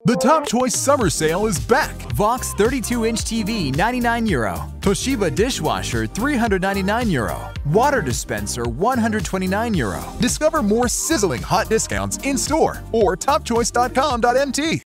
The Top Choice Summer Sale is back. Vox 32-inch TV, €99. Toshiba dishwasher, €399. Water dispenser, €129. Discover more sizzling hot discounts in store or topchoice.com.mt.